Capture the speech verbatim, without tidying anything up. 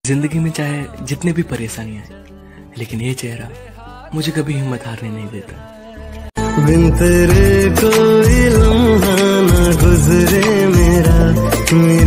जिंदगी में चाहे जितनी भी परेशानियां आए, लेकिन ये चेहरा मुझे कभी हिम्मत हारने नहीं देता। बिन तेरे कोई लम्हा ना गुजरे मेरा।